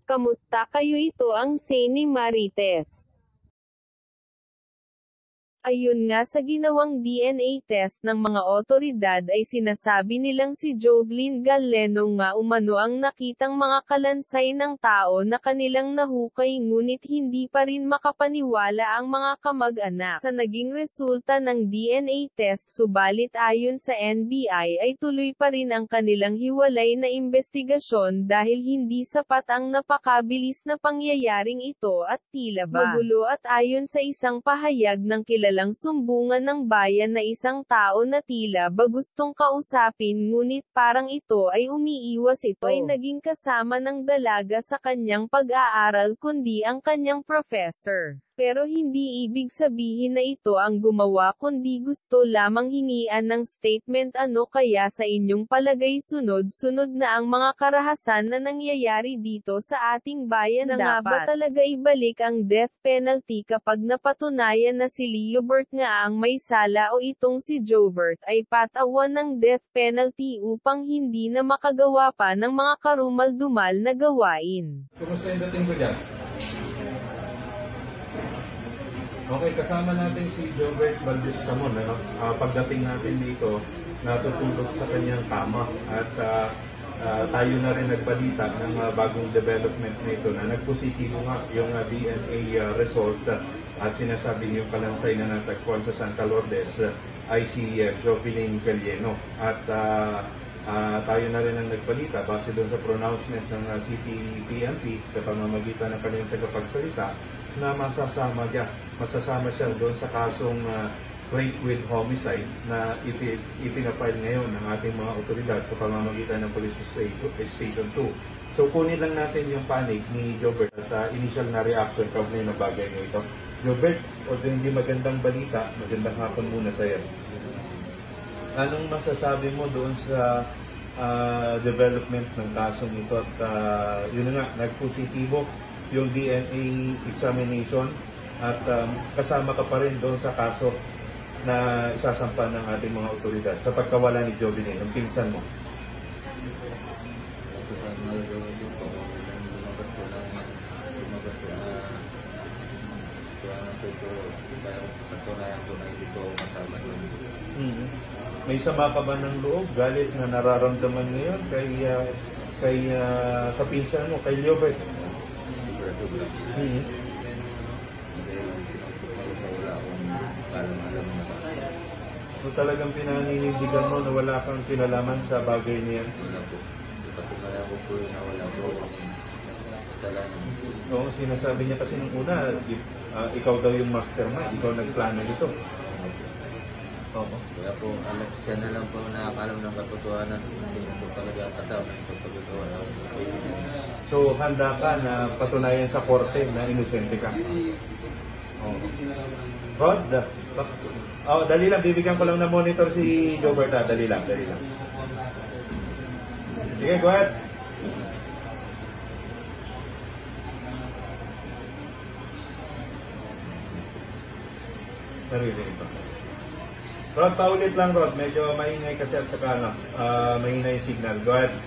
Kamusta kayo? Ito ang Seni Marites. Ayun nga, sa ginawang DNA test ng mga otoridad ay sinasabi nilang si Jovelyn Galeno nga umano ang nakitang mga kalansay ng tao na kanilang nahukay, ngunit hindi pa rin makapaniwala ang mga kamag-anak sa naging resulta ng DNA test. Subalit ayon sa NBI ay tuloy pa rin ang kanilang hiwalay na investigasyon dahil hindi sapat ang napakabilis na pangyayaring ito at tila ba magulo. At ayon sa isang pahayag ng kilalang sumbungan ng bayan na isang tao na tila ba gustong kausapin ngunit parang ito ay umiiwas, ito ay naging kasama ng dalaga sa kanyang pag-aaral kundi ang kanyang professor. Pero hindi ibig sabihin na ito ang gumawa kundi gusto lamang hingian ng statement. Ano kaya sa inyong palagay? Sunod-sunod na ang mga karahasan na nangyayari dito sa ating bayan. Na nga ba talaga ibalik ang death penalty kapag napatunayan na si Leobert nga ang may sala o itong si Jovert ay patawan ng death penalty upang hindi na makagawa pa ng mga karumal-dumal na gawain? Kumusta yung dating ko dyan? Okay, kasama natin si Jovert Valdez Camon. Pagdating natin dito, natutulog sa kanyang kama at tayo na rin nagbalita ng bagong development na ito na nagpositibo nga yung DNA result at sinasabi niyong kalansay na natagpuan sa Santa Lourdes ay si Jovelyn Galeno. At tayo na rin ang nagbalita base doon sa pronouncement ng CPP-PNP sa pamamagitan ng kanyang tagapagsalita na masasama siya doon sa kasong rape with homicide na ipinapile ngayon ng ating mga otoridad sa pamamagitan ng Police Station 2. So kunin lang natin yung panic ni Jovert at initial na reaction kaugnay ng bagay na ito. Jovert, o hindi magandang balita, magandang hapon muna sa iyo. Anong masasabi mo doon sa development ng kasong ito at yun nga, nagpositibo yung DNA examination at kasama ka pa rin doon sa kaso na isasampa ng ating mga otoridad sa pagkawala ni Jovelyn, ang pinsan mo? May sama pa ba ng loob, galit na nararamdaman ngayon kay sa pinsan mo, kay Leobert? So talagang pinaninindigan mo na wala kang kinalaman sa bagay niya? Oo, sinasabi niya kasi nung una, ikaw daw yung mastermind, ikaw nagplano nito. Oo. Kaya po, siya na lang po nakakalam ng katotohanan. Hindi po talaga kasama yung katotohanan. So, handa ka na patunayan sa korte na inosente ka? Oo. Rod, dali lang, bibigyan ko lang na monitor si Jovert. Dali lang. Sige, go ahead. Narinig pa. Rod, paulit lang, Rod. Medyo maingay kasi at saka mahina yung signal. Go ahead.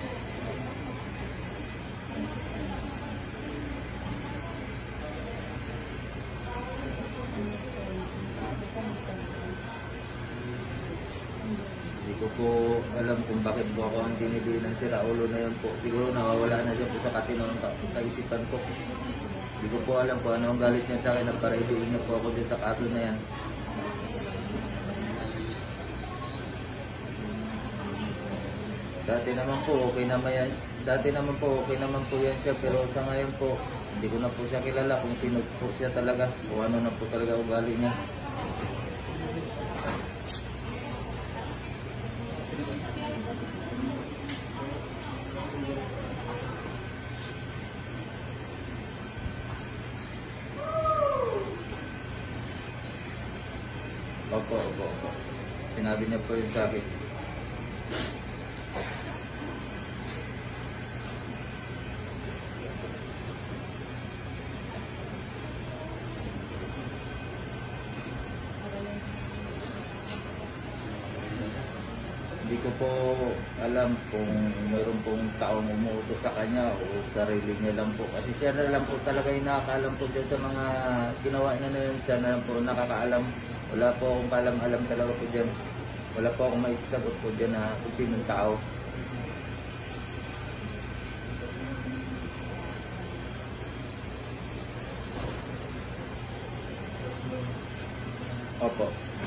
Hindi ko po alam kung bakit po ako ang dinidinan sila. Ulo na yun po. Siguro nawawala na dyan po sa katino ng kaisipan ko. Hindi ko po alam kung ano ang galit niya sa akin na para iduin niya po ako din sa kaso na yan. Dati naman po okay naman po yan siya, pero sa ngayon po hindi ko na po siya kilala kung sino po siya talaga, kung ano na po talaga ugali niya. Opo. Sinabi niya po yun sa akin. Hindi ko po alam kung mayroon pong taong umuutos sa kanya o sarili niya lang po. Kasi siya na lang po talaga yung nakakaalam po dyan sa mga ginawa niya na yun. Siya na lang po nakakaalam. Wala po akong kalam-alam talaga po dyan. Wala po akong maisasagot po dyan na kung sinong tao. Opo.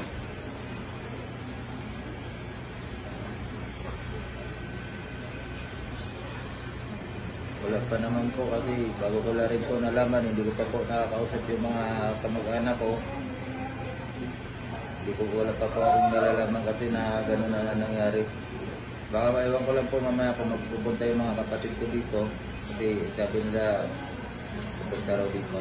Wala pa naman po kasi bago ko lang rin po nalaman, hindi ko pa po nakakausap yung mga kamag-anak ko. Hindi ko wala pa po akong nalalaman kasi na gano'n na nangyari. Baka maiwan ko lang po mamaya kung magpupunta yung mga kapatid ko dito. Kasi sabi nila pupunta raw dito.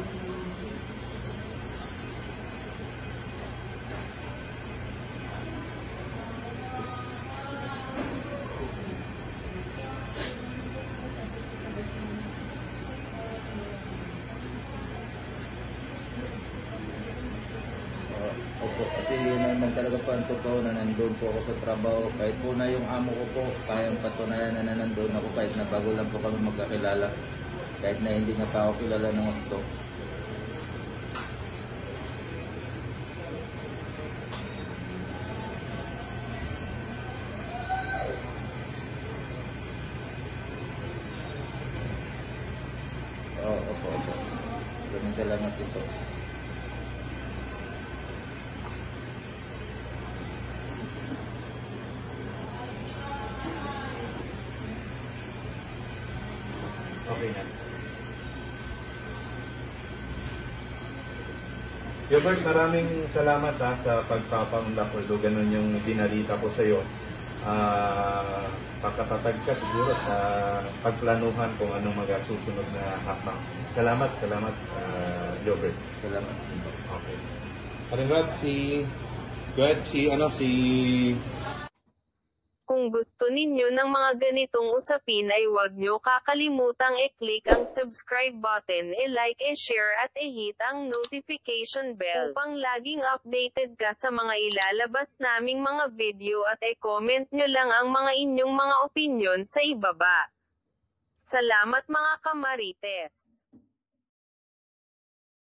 Opo, kasi yun naman talaga po ang totoo na nandun po ako sa trabaho. Kahit po na yung amo ko po, kayang patunayan na nandun ako kahit na bago lang po kami magkakilala. Kahit na hindi nga pa ako kilala ng gusto. Opo. Ganun salamat ito. Okay na. Gilbert, maraming salamat sa pagpapaunlak, although ganun yung binalita ko sa iyo. Pagkatatag ka siguro sa pagplanuhan kung anong magasusunod na hakbang. Salamat, Gilbert. Salamat. Okay. Aringad si Kung gusto ninyo ng mga ganitong usapin ay huwag nyo kakalimutang i-click ang subscribe button, i-like, i-share at i-hit ang notification bell upang laging updated ka sa mga ilalabas naming mga video at i-comment nyo lang ang mga inyong mga opinyon sa ibaba. Salamat mga kamarites!